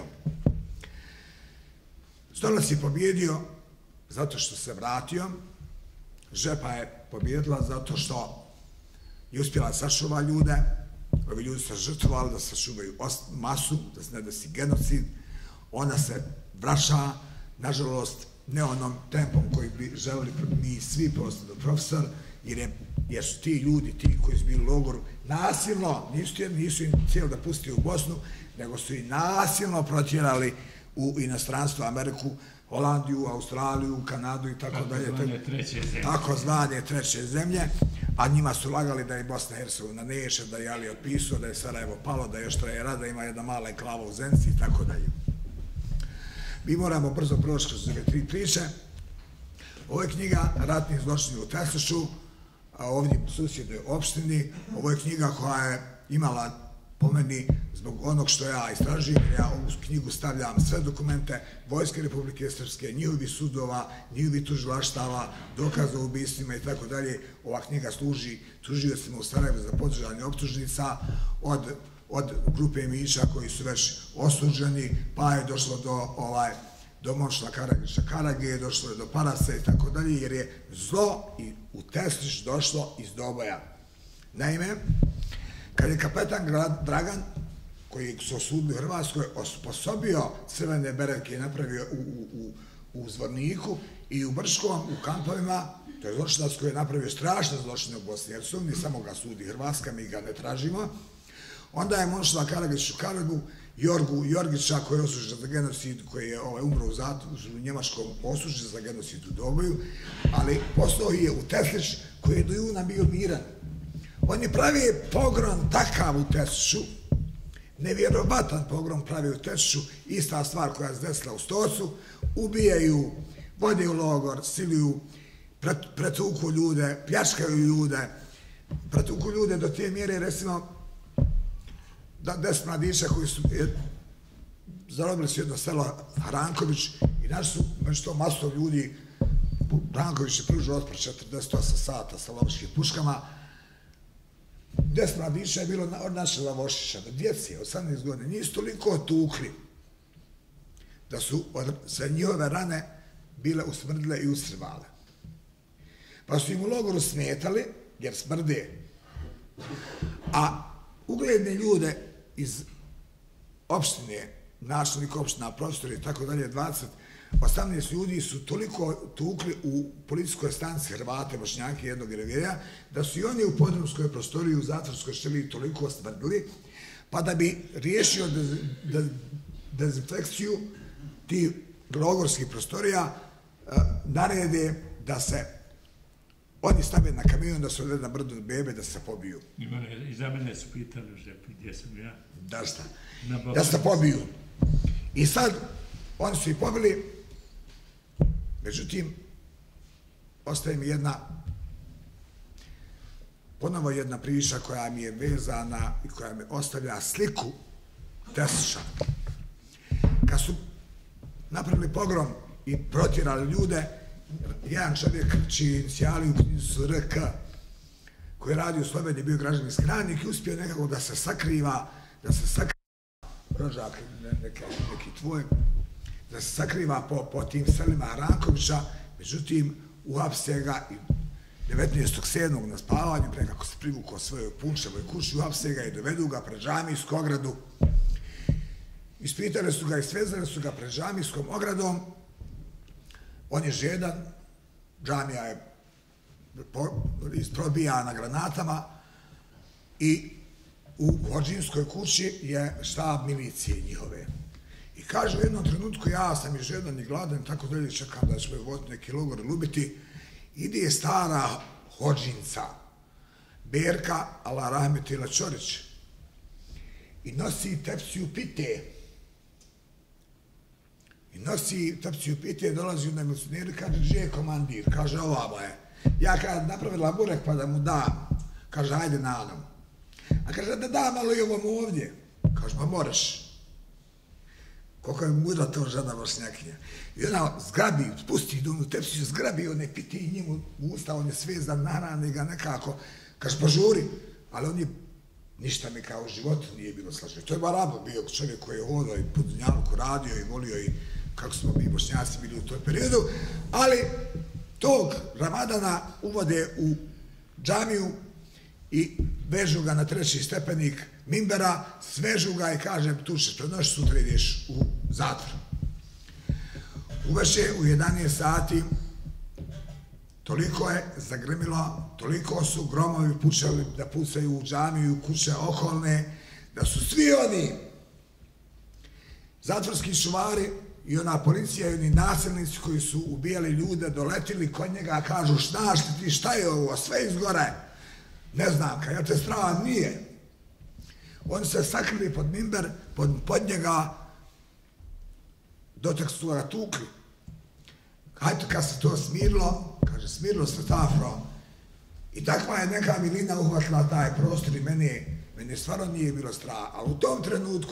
Stolac je pobjedio zato što se vratio, Žepa je pobjedila zato što je uspjela sačuva ljude, ovi ljudi su žrtvovali da sačuvaju masu, da se ne desi genocid, ona se vraća, nažalost, ne onom tempom koji bi želeli mi svi postati profesor, jer, je, jer su ti ljudi, ti koji su bili u logoru, nasilno, nisu, nisu im cijeli da pusti u Bosnu, nego su i nasilno protjerali u inostranstvo, Ameriku, Holandiju, Australiju, Kanadu i tako dalje. Tako zvane treće zemlje, a njima su lagali da je Bosna i Hercegovina neće, da je Ali otpisao, da je Sarajevo palo, da je još traje rad, da ima jedna mala enklava u Zenici i tako dalje. Mi moramo brzo proći kroz ove tri priče. Ovo je knjiga Ratni zločini u Teslišu, a ovdje u susjednoj opštini. Ovo je knjiga koja je imala, po meni, zbog onog što ja istražujem, ja ovu knjigu stavljam sve dokumente Vojske Republike Srpske, njihovi sudova, njihovi tužilaštava, dokaza o ubistvima i tako dalje. Ova knjiga služi tužiocima u Sarajevu za podržanje optužnica od od grupe Mića koji su već osuđeni, pa je došlo do ovaj do Momčila Karagića Karage, došlo je do Parase i tako dalje, jer je zlo i u Tesliš došlo iz Doboja. Naime, kad je kapetan Dragan, koji su osudili u Hrvatskoj, osposobio crvene beretke i napravio u, u, u Zvorniku i u Brškom, u kampovima, to je zločinac koji je napravio strašne zločine u Bosni i Hercegovini, samo ga sudi Hrvatska, mi ga ne tražimo. Onda je Momčila Karagić u Karagu, Jorgu Jorgića koji je osuđen za genocid, koji je ovaj, umro u zatvoru u Njemačkom, osuđen za genocid u Doboju, ali poslao je u Teslić koji je do juna bio miran. Oni pravi pogrom takav u Tesliću, nevjerovatan pogrom pravi u Tesliću, ista stvar koja se desila u Stocu, ubijaju, vode u logor, siluju, pretuku ljude, pljačkaju ljude, pretuku ljude do te mjere, recimo, da deset mladića koji su zarobili su jedno selo Hranković i našli su među to masu ljudi. Hranković je pružio otpor četrdeset osam sata sa lovačkim puškama. Deset mladića je bilo od naše Lavošića, do djeci, osamnaest godina. Nisu toliko tukli da su sve njihove rane bile usmrdile i usrvale. Pa su im u logoru smetali, jer smrde. A ugledne ljude iz opštine, načelnik opština, profesori i tako dalje, dvadeset, osamnaest ljudi su toliko tukli u policijskoj stanici Hrvate, Bošnjake i jednog revijeja, da su i oni u podrumskoj prostoriji u zatvorskoj šteliji toliko smrdili, pa da bi riješio dezinfekciju, ti logorskih prostorija narede da se oni stave na kamion, da se odvede na brdo bebe, da se pobiju. I za mene su pitali u Žepu gdje sam ja. Da šta? Da se pobiju. I sad, oni su ih pobili, međutim, ostaje mi jedna, ponovo jedna priča koja mi je vezana i koja mi ostavlja sliku Tesiša. Kad su napravili pogrom i protjerali ljude, jedan čovjek čiji inicijali u knjizu su R K, koji je radio u Sloveniji, bio građevinski radnik i uspio nekako da se sakriva, da se sakriva, rođak neki tvoj, da se sakriva po tim selima Rankovića, međutim, uhapse ga i devetnaestog sedmog na spavanju, pre kako se privukao svojoj Punčevoj kući, uhapse ga i dovedu ga pred džamijsku ogradu. Ispitali su ga i svezali su ga pred džamijskom ogradom. On je žedan, džamija je isprobijana granatama i u Hodžinskoj kući je štab milicije njihove. I kaže u jednom trenutku, ja sam i žedan i gladan, tako dalje čekam da će me voditi neki logor lubiti, ide stara Hodžinca, Berka Allah rahmetila Ćorić, i nosi tepsiju pite. I nosi tepsiju pite, dolazi u nemilicioneru i kaže, gdje je komandir? Kaže, ovamo je. Ja kad napravila burek pa da mu dam, kaže, ajde na nam. A kaže, da da malo i ovom ovdje. Kaže, ma moraš. Koliko je mudra to žena Bošnjakinja. I ona zgrabi, spusti u tepsiju, zgrabi one pite i njemu u usta, on je svezan, nahrani ga nekako. Kaže, požuri. Ali on je, ništa mi kao u životu nije bilo slaženo. To je Barabo bio čovjek koji je hodao i po Dunjaluku radio i volio i kako smo mi Bošnjaci bili u toj periodu, ali tog Ramadana uvode u džamiju i vežu ga na treći stepenik minbera, svežu ga i kaže, tu ćeš pred noć, sutra ideš u zatvor. Uveče u jedanaest sati toliko je zagrmilo, toliko su gromovi pučali da pucaju u džamiju, kuće okolne, da su svi oni zatvorski čuvari i ona policija i oni nasilnici koji su ubijali ljude doletili kod njega, kažu, znaš li ti šta je ovo, sve izgore? Ne znam, kad ja te strava nije. Oni se sakrili pod minber, pod njega, dotak su ga tukli. Hajde, kad se to smirilo, kaže, smirilo se tafro. I takva je neka milina uhvatila taj prostor i meni stvarno nije bilo straha. Ali u tom trenutku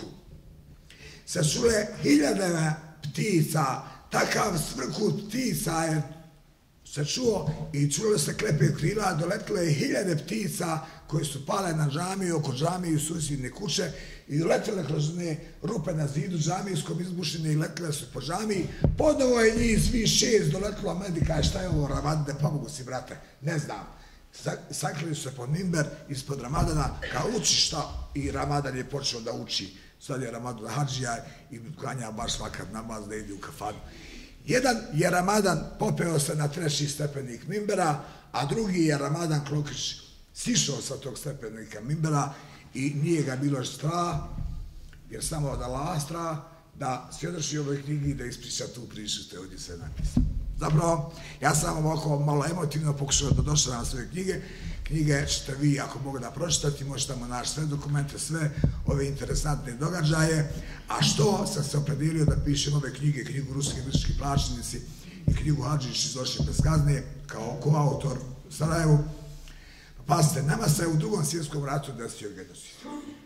se čule hiljadeve ptica, takav svrkut ptica je se čuo i čulo se klepe krila, doletile je hiljade ptica koje su pale na džamiju, oko džamiju, susjedne kuće i letile kroz one rupe na zidu džamijskom izbušene i letile su po džamiji. Ponovo je njih svi šest doletilo, a meni kaže, šta je ovo Ramadane, pomogu si, brate, ne znam. Sakrili su se pod minber ispod Ramadana, kao uči šta, i Ramadan je počeo da uči. Sad je Ramadan hađija i klanja baš svakad namaz da ide u kafanu. Jedan je Ramadan popeo se na treći stepenik minbera, a drugi je Ramadan Klokić sišao sa tog stepenika minbera i nije ga bilo strah, jer samo od Allaha strah, da svjedoči ovoj knjigi i da ispriča tu priču što je ovdje sve napisano. Zapravo, ja sam ovako malo emotivno pokušao da došao na svoje knjige. Knjige ćete vi, ako mogu da pročitati, možete tamo naći sve dokumente, sve ove interesantne događaje. A što sam se opredelio da pišem ove knjige, knjigu Ruski mistički plaćenici i knjigu Hadžić iz Ošće bez kazne, kao koautor u Sarajevu. Pazite, nama se u drugom svjetskom ratu desio genocid.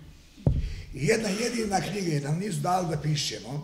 I jedna jedina knjiga, nam nisu dali da pišemo,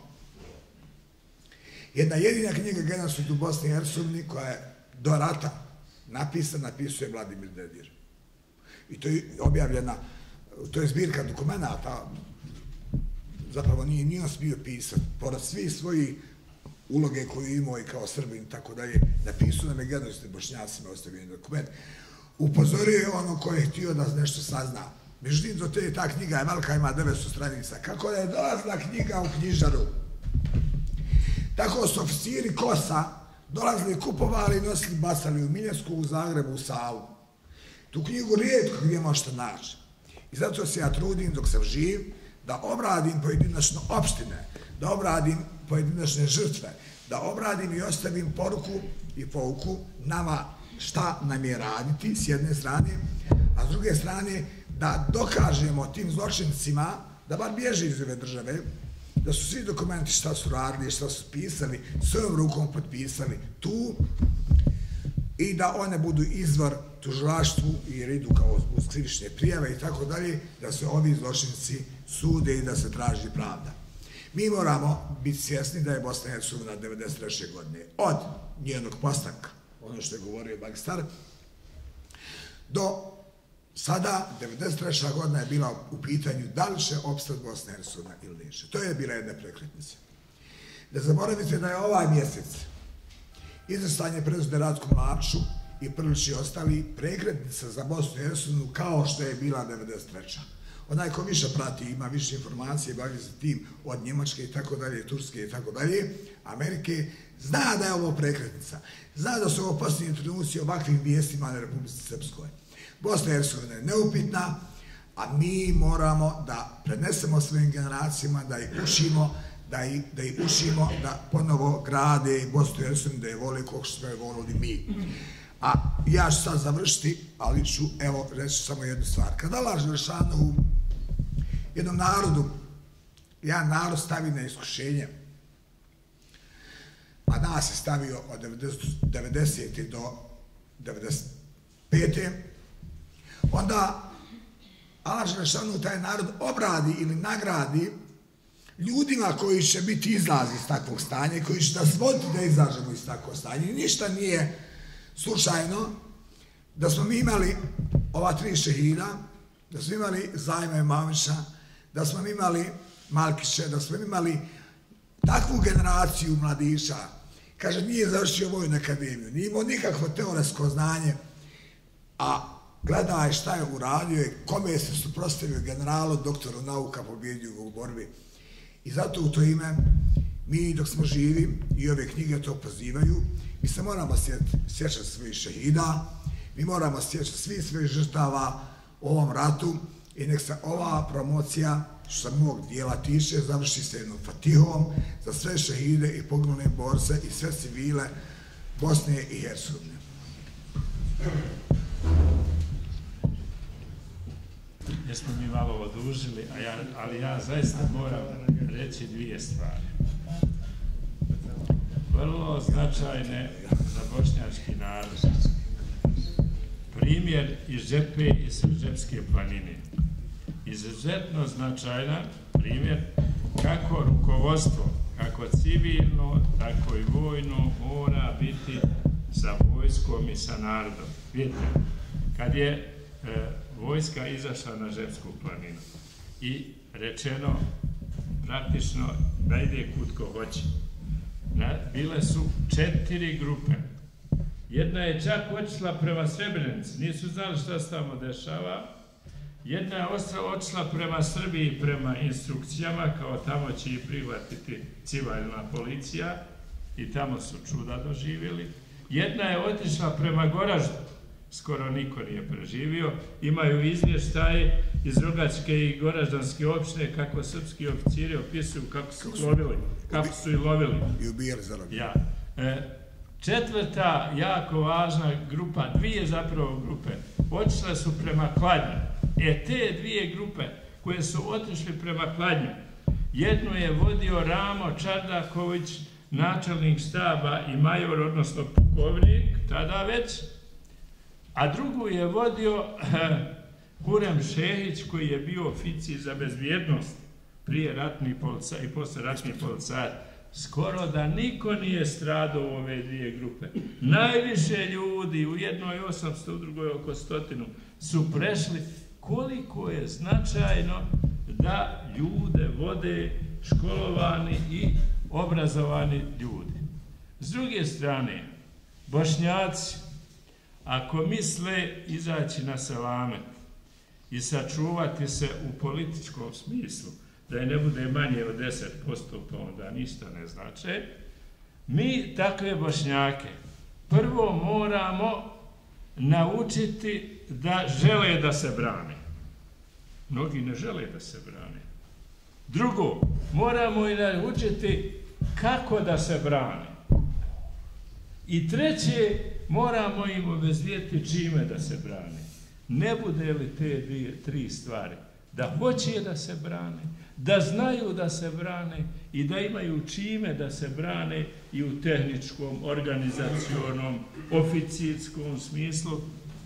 jedna jedina knjiga genocid u Bosni i Hercegovini koja je do rata napisana, napisuje Vladimir Dedir. I to je objavljena, to je zbirka dokumenta, zapravo nije ni on smio pisati, pored svih svojih uloge koju imao i kao Srbin i tako dalje, napisao nam je genocid Bošnjacima ostavljeni dokument. Upozorio je ono ko je htio da nešto sazna. Međutim, do te ta knjiga je velika, ima devetsto stranica. Kako da je dolazila knjiga u knjižaru? Tako su oficiri Kosa dolazili, kupovali, nosili, basali u Miljesku, u Zagrebu, u Savu. Tu knjigu rijetko gdje možete naći. I zato se ja trudim dok sam živ da obradim pojedinačno opštine, da obradim pojedinačne žrtve, da obradim i ostavim poruku i pouku nama šta nam je raditi s jedne strane, a s druge strane da dokažemo tim zločincima da bar bježe iz ove države, da su svi dokumenti šta su radili, šta su pisali, svojom rukom potpisali tu i da one budu izvor tužilaštvu jer idu kao uz krivične prijave i tako dalje, da se ovi zločinci sude i da se traži pravda. Mi moramo biti svjesni da je Bosna i Hercegovina devedeset treće godine od njenog postanka, ono što je govorio magistar, do sada devedeset treća godina je bila u pitanju da li će opstati Bosna i Hercegovina ili neće. To je bila jedna prekretnica. Ne zaboravite da je ovaj mjesec izvještanje presude Ratku Mladiću i Prlić i ostali prekretnica za Bosnu i Hercegovinu kao što je bila devedeset treća. Onaj ko više prati, ima više informacije, bavi se tim od Njemačke i tako dalje, Turske i tako dalje, Amerike, zna da je ovo prekretnica. Zna da su ovo posljednji trenuci ovakvim vijestima na Republici Srpskoj. Bosna i Hercegovina je neupitna, a mi moramo da prenesemo svojim generacijama, da ih učimo, da ih, da ih učimo da ponovo grade Bosnu i Hercegovinu, da je vole kako smo je volili mi. A ja ću sad završiti, ali ću, evo, reći samo jednu stvar. Kada Allah Želešanohu jednom narodu, jedan narod stavi na iskušenje, a nas je stavio od devedesete do devedeset pete onda Allah Želešanohu taj narod obradi ili nagradi ljudima koji će biti izlaz iz takvog stanja i koji će nas voditi da izađemo iz takvog stanja. I ništa nije slučajno da smo mi imali ova tri šehida, da smo imali Zajma Imamovića, da smo imali Malkića, da smo imali takvu generaciju mladića. Kaže, nije završio vojnu akademiju, nije imao nikakvo teoretsko znanje, a gledaj šta je uradio i kome se suprotstavio generalu, doktoru nauka, pobjedio u borbi. I zato u to ime, mi dok smo živi, i ove knjige to pozivaju, mi se moramo sjećati svojih šehida, mi moramo sjećati svih svojih žrtava u ovom ratu i nek se ova promocija, što se mog dijela tiče, završi se jednom fatihom za sve šehide i poginule borce i sve civile Bosne i Hercegovine. Jesmo mi malo odužili, ali ja zaista moram reći dvije stvari. Vrlo značajne za bošnjački narod. Primjer iz Žepe i Srđepske planine. Izuzetno značajan primjer kako rukovodstvo, kako civilno, tako i vojno mora biti sa vojskom i sa narodom. Vidite, kad je e, vojska izašla na Žepsku planinu i rečeno praktično da ide kud ko hoće. Bile su četiri grupe. Jedna je čak otišla prema Srebrenici, nisu znali šta se tamo dešava. Jedna je otišla prema Srbiji, prema instrukcijama, kao tamo će i prihvatiti civilna policija i tamo su čuda doživjeli. Jedna je otišla prema Goraždu, skoro niko nije preživio. Imaju izvještaje iz Rogačke i Goraždanske opštine kako srpski oficiri opisuju kako su lovili, kako su i lovili. I ubijali zarobljeni. Ja. E, četvrta, jako važna grupa, dvije zapravo grupe, otišle su prema Kladnju. E te dvije grupe koje su otišli prema Kladnju, jednu je vodio Ramo Čardaković, načelnik štaba i major, odnosno pukovnik, tada već, a drugu je vodio Hurem Šehić, koji je bio oficir za bezbjednost prije ratni policajac i posle ratni policajac. Skoro da niko nije stradao u ove dvije grupe. Najviše ljudi, u jednoj osamsto, u drugoj oko stotinu, su prešli. Koliko je značajno da ljude vode školovani i obrazovani ljudi. S druge strane, Bošnjaci, ako misle izaći na selamet i sačuvati se u političkom smislu, da je ne bude manje od deset posto, pa onda ništa ne znače, mi takve Bošnjake prvo moramo naučiti da žele da se brane. Mnogi ne žele da se brane. Drugo, moramo i naučiti kako da se brane. I treće, moramo im obezvijeti čime da se brane. Ne bude li te dvije, tri stvari, da hoće da se brane, da znaju da se brane i da imaju čime da se brane i u tehničkom, organizacionom, oficitskom smislu,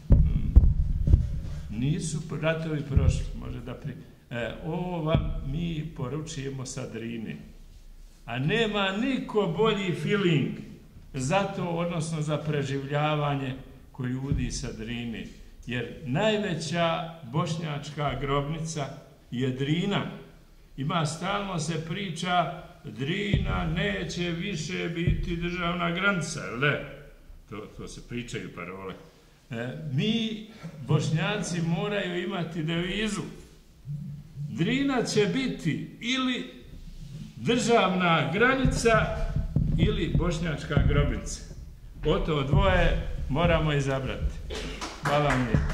nisu ratovi prošli, može da pri... E, ovo vam mi poručujemo sa Drine. A nema niko bolji feeling za to, odnosno za preživljavanje koji udi sa Drine. Jer najveća bošnjačka grobnica je Drina. Ima stalno se priča, Drina neće više biti državna granica, le? To, to se pričaju parole. E, mi, Bošnjaci, moraju imati devizu. Drina će biti ili državna granica ili bošnjačka grobnica. O to dvoje moramo izabrati. Hvala vam lijepo.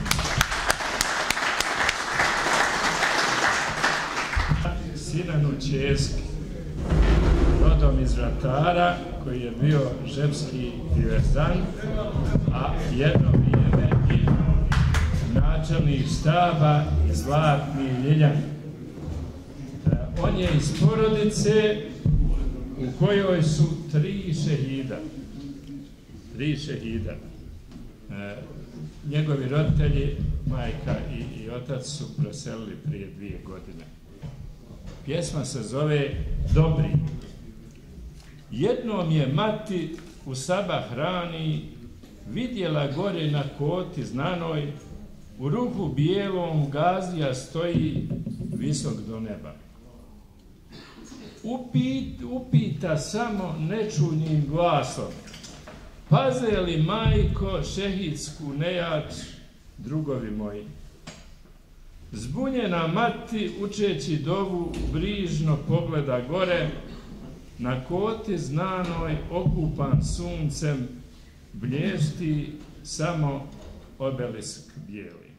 Sinanu Česki, rodom iz Vratara, koji je bio žepski diverzant, a jedno vrijeme i načelnik štaba Zlatni Ljiljan. On je iz porodice u kojoj su tri šehida. Tri šehida. E, njegovi roditelji, majka i, i otac, su preselili prije dvije godine. Pjesma se zove Dobri. Jednom je mati u sabah rani vidjela gore na koti znanoj, u ruhu bijelom Gazija stoji visok do neba. Upit, upita samo nečuljnim glasom, paze li majko šehidsku nejač, drugovi moji? Zbunjena mati, učeći dovu, brižno pogleda gore, na koti znanoj, okupan suncem, blješti samo obelisk bijeli.